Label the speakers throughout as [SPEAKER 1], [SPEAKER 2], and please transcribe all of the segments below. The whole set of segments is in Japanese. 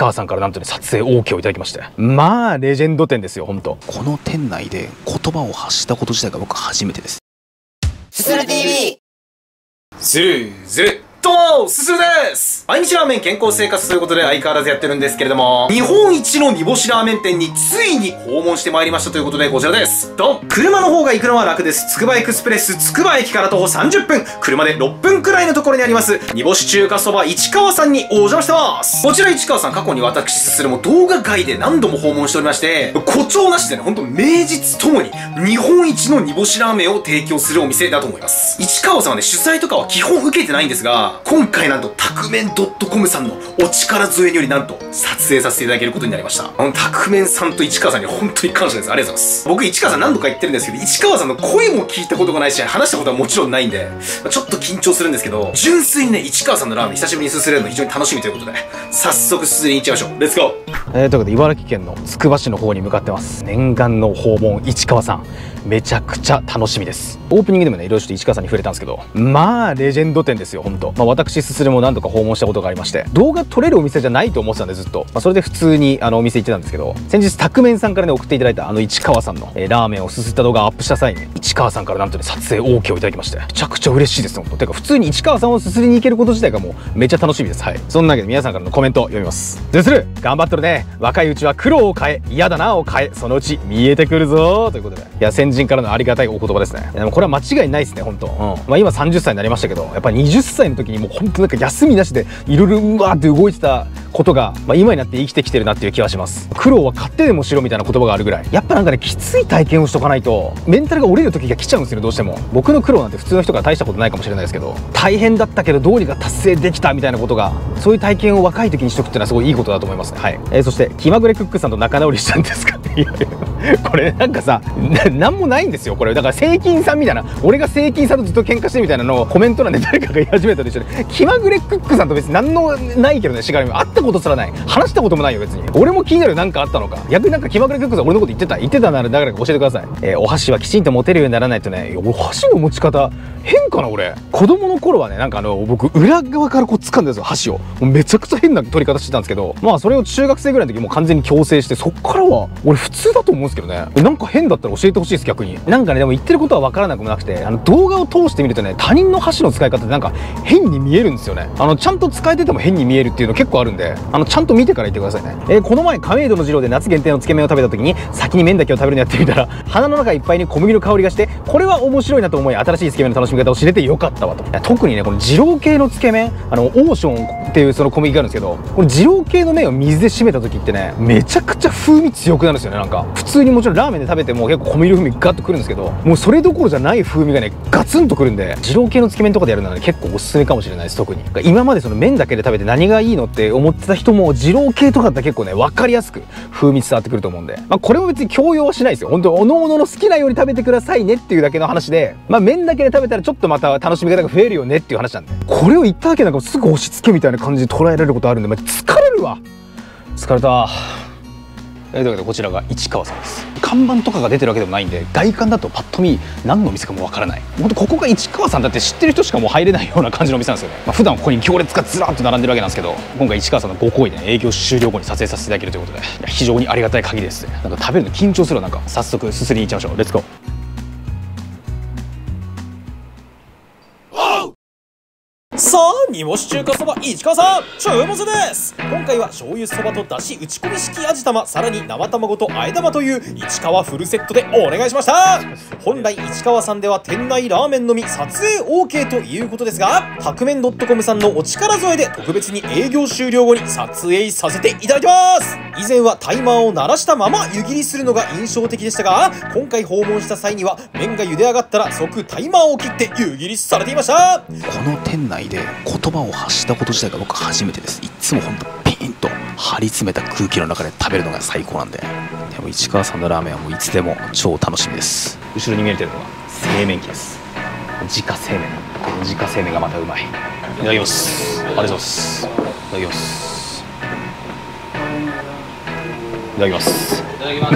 [SPEAKER 1] 川さんからなんとね、撮影 OK をいただきまして。まあ、レジェンド店ですよ、ほんと。
[SPEAKER 2] この店内で言葉を発したこと自体が僕初めてです。
[SPEAKER 3] すする TV。
[SPEAKER 4] ずるずるどうもすするです。毎日ラーメン健康生活ということで相変わらずやってるんですけれども、日本一の煮干しラーメン店についに訪問してまいりましたということで、こちらです。ドン。車の方が行くのは楽です。つくばエクスプレスつくば駅から徒歩30分、車で6分くらいのところにあります煮干し中華そば市川さんにお邪魔してます。こちら市川さん、過去に私すするも動画外で何度も訪問しておりまして、誇張なしでね、ほんと名実ともに日本一の煮干しラーメンを提供するお店だと思います。市川さんはね、取材とかは基本受けてないんですが、今回なんとタクメン .com さんのお力添えによりなんと撮影させていただけることになりました。タクメンさんと市川さんに本当に感謝です。ありがとうございます。僕市川さん何度か言ってるんですけど、市川さんの声も聞いたことがないし、話したことはもちろんないんで、ちょっと緊張するんですけど、純粋にね、市川さんのラーメン久しぶりにすすれるの非常に楽しみということで、早速すすりに行っちゃいましょう。レッツゴー。
[SPEAKER 1] ということで、茨城県のつくば市の方に向かってます。念願の訪問、市川さん。めちゃくちゃ楽しみです。オープニングでもね、いろいろちょっと市川さんに触れたんですけど、まあ、レジェンド店ですよ、ほんと。私、すするも何度か訪問したことがありまして、動画撮れるお店じゃないと思ってたんで、ずっと。それで普通に、お店行ってたんですけど、先日、タクメンさんからね、送っていただいた、市川さんの、ラーメンをすすった動画をアップした際に、市川さんからなんとね、撮影 OK をいただきまして、めちゃくちゃ嬉しいです、ほんと。てか、普通に市川さんをすすりに行けること自体がもう、めっちゃ楽しみです。はい。そんなわけで、皆さんからのコメントを読みます。する頑張っとるね。若いうちは苦労を変え、嫌だなを変え、そのうち見えてくるぞということで。いや、先人からのありがたいお言葉ですね。でもこれは間違いないですね、ほんと。今30歳になりましたけど、やっぱ20歳の時にもうほんとなんか休みなしで、いろいろうわーって動いてたことが、今になって生きてきてるなっていう気はします。苦労は買ってでもしろみたいな言葉があるぐらい。やっぱなんかね、きつい体験をしとかないと、メンタルが折れる時が来ちゃうんですよ、どうしても。僕の苦労なんて普通の人から大したことないかもしれないですけど、大変だったけどどうにか達成できたみたいなことが、そういう体験を若い時にしとくっていうのはすごいいいことだと思いますね。はい。そして、気まぐれクックさんと仲直りしたんですかっていう。これなんかさ、なんもないんですよ、これ。だから、正金さんみたいな、俺が正金さんとずっと喧嘩してるみたいなのをコメント欄で誰かが言い始めたと一緒で、気まぐれクックさんと別に何のないけどね、しがらみ。会ったことすらない。話したこともないよ、別に。俺も気になるなんかあったのか。逆になんか気まぐれクックさん俺のこと言ってたなら誰か教えてください。お箸はきちんと持てるようにならないとね、お箸の持ち方、変かな、俺。子供の頃はね、なんか僕、裏側からこう掴んでるんですよ、箸を。もうめちゃくちゃ変な取り方してたんですけど、それを中学生ぐらいの時もう完全に強制して、そっからは、俺普通だと思うんですけどね。なんか変だったら教えてほしいです、逆に。なんかね、でも言ってることは分からなくもなくて、動画を通してみるとね、他人の箸の使い方ってなんか変に見えるんですよね。ちゃんと使えてても変に見えるっていうの結構あるんで、ちゃんと見てから言ってくださいね。この前、亀戸の二郎で夏限定のつけ麺を食べた時に、先に麺だけを食べるのやってみたら、鼻の中いっぱいに小麦の香りがして、これは面白いなと思い、新しいつけ麺の楽しみ方を知れてよかったわと。特にね、この二郎系のつけ麺、オーションっていうその小麦があるんですけど、この二郎系の麺を水で締めた時ってね、めちゃくちゃ風味強くなるんですよね、なんか。普通にもちろんラーメンで食べても結構小麦の風味ガッとくるんですけど、もうそれどころじゃない風味がね、ガツンとくるんで、二郎系のつけ麺とかでやるのはね、結構おすすめかもしれないです、特に。今までその麺だけで食べて何がいいのって思ってた人も、二郎系とかだったら結構ね、分かりやすく風味伝わってくると思うんで、これも別に強要はしないですよ。本当おのおのの好きなように食べてくださいねっていうだけの話で、麺だけで食べたらちょっとまた楽しみ方が増えるよねっていう話なんで、これを言っただけなんかすぐ押し付けみたいな感じで捉えられることあるんで、疲れるわ。疲れた。というわけでこちらが市川さんです。看板とかが出てるわけでもないんで、外観だとパッと見何のお店かもわからない。ほんとここが市川さんだって知ってる人しかもう入れないような感じのお店なんですよね。普段ここに行列がずらっと並んでるわけなんですけど、今回市川さんのご厚意で、ね、営業終了後に撮影させていただけるということで、非常にありがたい限りですね。なんか食べるの緊張するわ。なんか早速すすりに行っちゃいましょう。レッツゴー。
[SPEAKER 5] さあ、煮干し中華そば市川さん、注文です。今回は醤油そばとだし打ち込み式味玉、さらに生卵とあえ玉という市川フルセットでお願いしました。本来市川さんでは店内ラーメンのみ撮影 OK ということですが、タクメン .com さんのお力添えで特別に営業終了後に撮影させていただきます。以前はタイマーを鳴らしたまま湯切りするのが印象的でしたが、今回訪問した際には麺が茹で上がったら即タイマーを切って湯切りされていました。
[SPEAKER 2] この店内で言葉を発したこと自体が僕初めてです。いつもほんとピンと張り詰めた空気の中で食べるのが最高なんで、でも市川さんのラーメンはもういつでも超楽しみです。
[SPEAKER 1] 後ろに見えてるのが製麺機です。自家製麺。この自家製麺がまたうまい。いただきます。ありがとうございます。いただきます。いただきます。いただきます。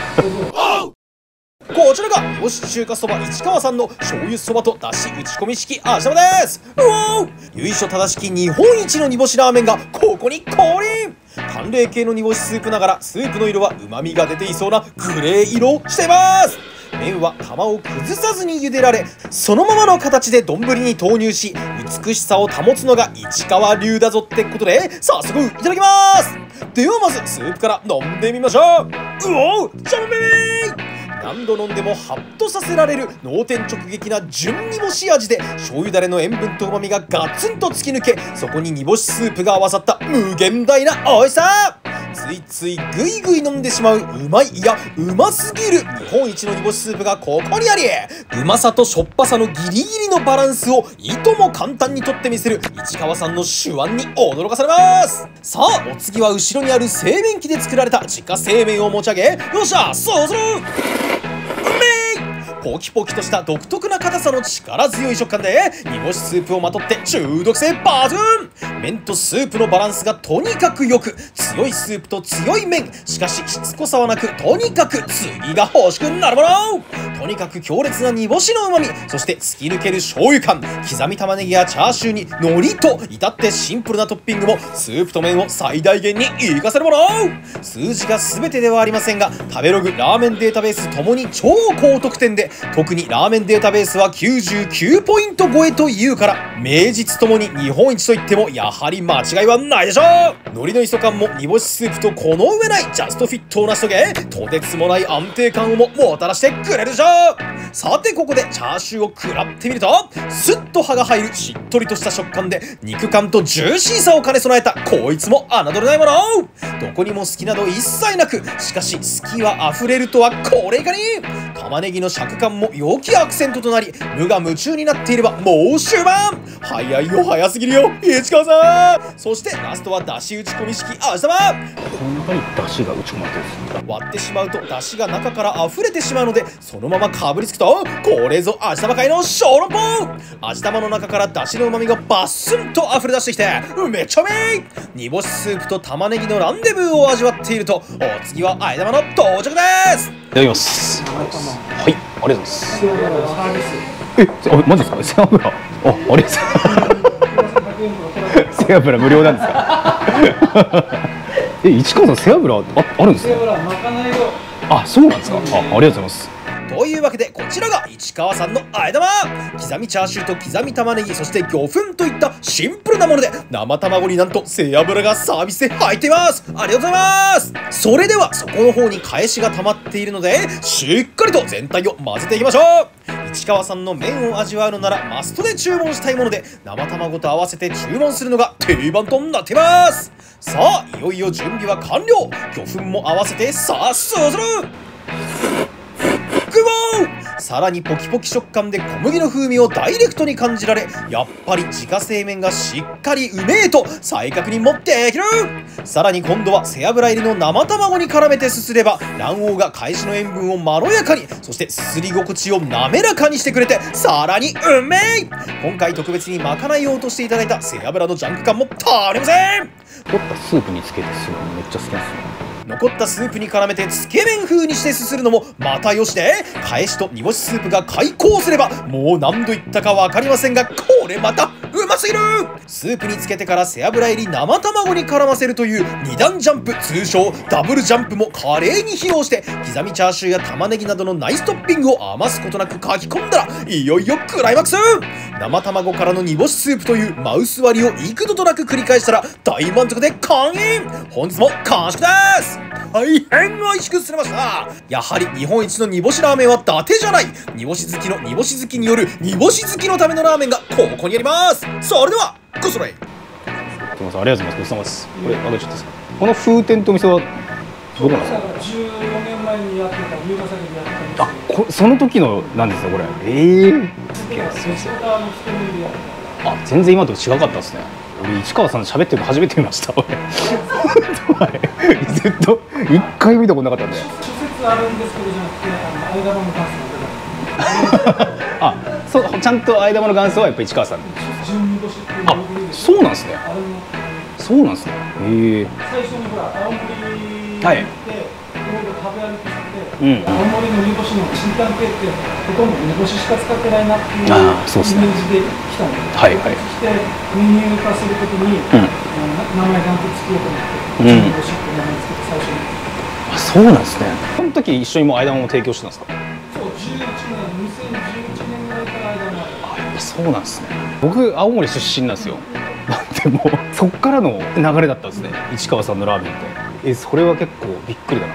[SPEAKER 5] こちらが煮干し中華そば市川さんの醤油そばとだし打ち込み式味玉です。うおー、由緒正しき日本一の煮干しラーメンがここに降臨。 寒冷系の煮干しスープながらスープの色は旨味が出ていそうなグレー色をしています。麺は釜を崩さずに茹でられ、そのままの形で丼に投入し、美しさを保つのが市川流だぞってことで、早速いただきます。ではまずスープから飲んでみましょう。うおう、しゃべべ何度飲んでもハッとさせられる脳天直撃な純煮干し味で、醤油だれの塩分と旨味がガツンと突き抜け、そこに煮干しスープが合わさった無限大な美味しさ。ついついぐいぐい飲んでしまううまい、いやうますぎる日本一の煮干しスープがここにあり、うまさとしょっぱさのギリギリのバランスをいとも簡単にとってみせる市川さんの手腕に驚かされます。さあお次は後ろにある製麺機で作られた自家製麺を持ち上げ、よっしゃそうするポキポキとした独特な硬さの力強い食感で煮干しスープをまとって中毒性抜群。麺とスープのバランスがとにかく良く、強いスープと強い麺、しかししつこさはなく、とにかく次が欲しくなるもの。とにかく強烈な煮干しの旨味、そして突き抜ける醤油感、刻み玉ねぎやチャーシューに海苔と至ってシンプルなトッピングもスープと麺を最大限に活かせるもの。数字が全てではありませんが、食べログ、ラーメンデータベースともに超高得点で、特にラーメンデータベースは99ポイント超えというから、名実ともに日本一といってもやはり間違いはないでしょう。海苔の磯感も煮干しスープとこの上ないジャストフィットを成し遂げ、とてつもない安定感をももたらしてくれるでしょう。さてここでチャーシューを食らってみると、スッと歯が入るしっとりとした食感で肉感とジューシーさを兼ね備えたこいつも侮れないもの。どこにも好きなど一切なく、しかし好きは溢れるとはこれいかに。玉ねぎの尺感も良きアクセントとなり、無我夢中になっていればもう終盤。早いよ、早すぎるよ市川さん。そしてラストはだし打ち込み式味玉。
[SPEAKER 1] こんなに出汁が打ち込まれてるんです。
[SPEAKER 5] 割ってしまうと出汁が中から溢れてしまうので、そのままかぶりつくとこれぞ味玉界の小籠包。味玉の中から出汁の旨味がバッスンと溢れ出してきてめちゃめい。煮干しスープと玉ねぎのランデブーを味わっていると、お次はあえ玉の到着です。
[SPEAKER 1] いただきます。はい、ありがとうございます。マジですか？背脂、ありがとうございます。背脂無料なんですか？市川さん背脂あるんですか？あ、そうなんですか？ありがとうございます。
[SPEAKER 5] というわけでこちらが市川さんのあえ玉。刻みチャーシューと刻み玉ねぎ、そして魚粉といったシンプルなもので、生卵になんと背脂がサービスで入っています。ありがとうございます。それではそこの方に返しが溜まっているので、しっかりと全体を混ぜていきましょう。市川さんの麺を味わうのならマストで注文したいもので、生卵と合わせて注文するのが定番となっています。さあいよいよ準備は完了。魚粉も合わせてさあそうする。さらにポキポキ食感で小麦の風味をダイレクトに感じられ、やっぱり自家製麺がしっかりうめえと再確認もできる。さらに今度は背脂入りの生卵に絡めてすすれば、卵黄が返しの塩分をまろやかに、そしてすすり心地を滑らかにしてくれてさらにうめえ。今回特別にまかない用としていただいた背脂のジャンク感もたりません。
[SPEAKER 1] 凝ったスープにつけてするのめっちゃ好きなんですよ。
[SPEAKER 5] 残ったスープに絡めてつけ麺風にしてすするのもまたよしで、返しと煮干しスープが開口すればもう何度言ったか分かりませんが、これまたうますぎる。スープにつけてから背脂入り生卵に絡ませるという2段ジャンプ、通称ダブルジャンプも華麗に披露して、刻みチャーシューや玉ねぎなどのナイストッピングを余すことなく書き込んだら、いよいよクライマックス。生卵からの煮干しスープというマウス割りを幾度となく繰り返したら大満足で完飲。本日も完食です。大変美味しくすれました。やはり日本一の煮干しラーメンは伊達じゃない。煮干し好きの煮干し好きによる煮干し好きのためのラーメンがここにあります。それではごそろい。
[SPEAKER 1] すみません、ありがとうございます。ごちそうさまです。これあげちゃっていいですか？この風天とお店はどこなんですか
[SPEAKER 6] ？14年前にやってた龍ヶ崎でやってたんですけど。
[SPEAKER 1] その時のなんですよこれ。あ、全然今と違かったですね。俺市川さん喋ってるの初めて見ました。俺ずっと一回見たことなかったんで。
[SPEAKER 6] 諸説あるんですけどじゃなくて、間の元祖の
[SPEAKER 1] あ、そう、ちゃんと間の元祖はやっぱ市川さん。
[SPEAKER 6] 純煮干しっていう。
[SPEAKER 1] あ、そうなんですね。 そうなんですね。へえ。
[SPEAKER 6] 最初にほら青森に行って、
[SPEAKER 1] はい
[SPEAKER 6] いろいろ食べ歩きして、
[SPEAKER 1] うん
[SPEAKER 6] 青森の煮干しのチンタン系ってほとんど煮干ししか使ってないなっていうイメ
[SPEAKER 1] あーそうっすね
[SPEAKER 6] ージで来たんで、
[SPEAKER 1] はいはい
[SPEAKER 6] そしてメニュー化するときに、名前なんてつけようと思って、
[SPEAKER 1] うん
[SPEAKER 6] 煮干しって名前つけて最初に。
[SPEAKER 1] あ、そうなんですね。その時一緒にもう間も提供してたんですか？
[SPEAKER 6] そう11年2011年ぐらいから間も
[SPEAKER 1] あ、やっぱそうなんですね。僕青森出身なんですよ。でもそっからの流れだったんですね、市川さんのラーメンって。それは結構びっくりだな。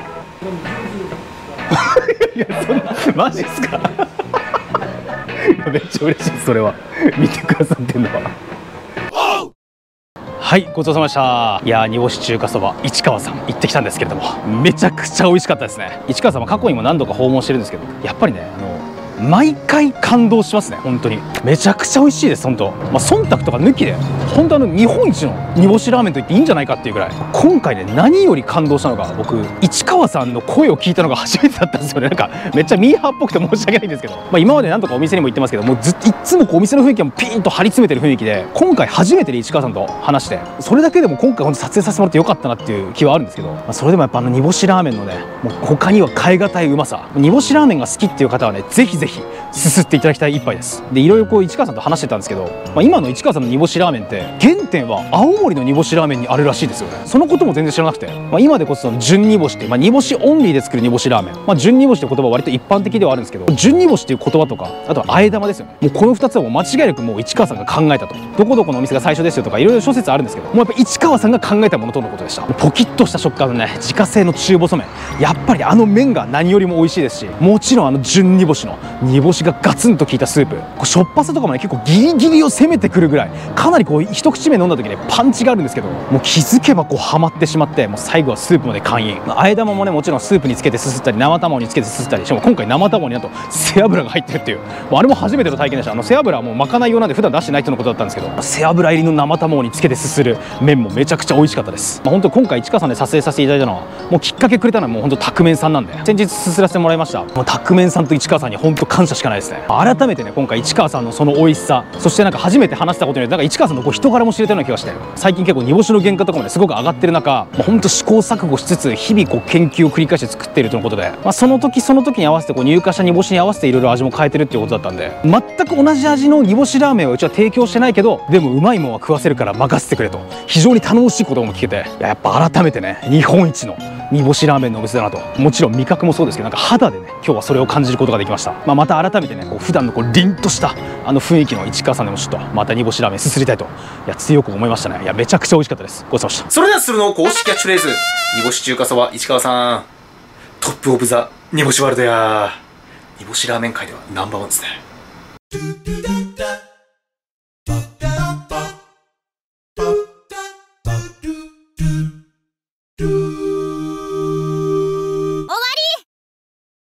[SPEAKER 1] いや、そんなマジっすか？いやめっちゃ嬉しいです、それは。見てくださってんのは。はい、ごちそうさまでした。いやー、煮干し中華そば市川さん行ってきたんですけれども、めちゃくちゃ美味しかったですね。市川さんは過去にも何度か訪問してるんですけど、やっぱりね、毎回感動しますね。本当にめちゃくちゃ美味しいです。本当、忖度とか抜きで本当日本一の煮干しラーメンと言っていいんじゃないかっていうぐらい、今回ね、何より感動したのが、僕市川さんの声を聞いたのが初めてだったんですよね。なんかめっちゃミーハーっぽくて申し訳ないんですけど、今まで何とかお店にも行ってますけども、いつもこうお店の雰囲気がピーンと張り詰めてる雰囲気で、今回初めてで市川さんと話して、それだけでも今回本当撮影させてもらってよかったなっていう気はあるんですけど、それでもやっぱ煮干しラーメンのね、もう他には代え難いうまさ、煮干しラーメンが好きっていう方はね、ぜひぜひすすっていただきたい一杯です。で、いろいろこう市川さんと話してたんですけど、今の市川さんの煮干しラーメンって原点は青森の煮干しラーメンにあるらしいですよね。そのことも全然知らなくて、今でこそ純煮干しって、煮干しオンリーで作る煮干しラーメン、純煮干しって言葉は割と一般的ではあるんですけど、純煮干しっていう言葉とか、あとは和え玉ですよね。もうこの2つはもう間違いなくもう市川さんが考えたと。どこどこのお店が最初ですよとかいろいろ諸説あるんですけど、もうやっぱ市川さんが考えたものとのことでした。ポキッとした食感のね、自家製の中細麺、やっぱり麺が何よりも美味しいですし、もちろん純煮干しの煮干しがガツンと効いたスープ、しょっぱさとかもね、結構ギリギリを攻めてくるぐらい、かなりこう一口目飲んだ時にパンチがあるんですけど、もう気づけばこうハマってしまって、もう最後はスープまで完飲。和え玉もね、もちろんスープにつけてすすったり、生卵につけてすすったり、しかも今回生卵になんと背脂が入ってるっていう、もうあれも初めての体験でした。背脂はもうまかない用なんで普段出してないとのことだったんですけど、背脂入りの生卵につけてすする麺もめちゃくちゃ美味しかったです。本当今回市川さんで撮影させていただいたのは、もうきっかけくれたのはもう本当タクメンさんなんで、先日すすらせてもらいました。もうタクメンさんと市川さんに本当感謝しかないですね。改めてね、今回市川さんのその美味しさ、そしてなんか初めて話したことによってなんか市川さんのこう人柄も知れたような気がして、最近結構煮干しの原価とかもねすごく上がってる中、本当試行錯誤しつつ日々こう研究を繰り返して作っているとのことで、その時その時に合わせてこう入荷した煮干しに合わせていろいろ味も変えてるっていうことだったんで、全く同じ味の煮干しラーメンをうちは提供してないけど、でもうまいもんは食わせるから任せてくれと、非常に頼もしい言葉も聞けて、やっぱ改めてね、日本一の煮干しラーメンのお店だなと。もちろん味覚もそうですけど、なんか肌でね今日はそれを感じることができました。また改めてね、こう普段のこう凛とした雰囲気の市川さんでもちょっとまた煮干しラーメンすすりたいと、強く思いましたね。めちゃくちゃ美味しかったです。ごちそうさまでした。
[SPEAKER 4] それではするの公式キャッチフレーズ、煮干し中華そば市川さん、トップオブザ煮干しワールドや煮干しラーメン界ではナンバーワンですね。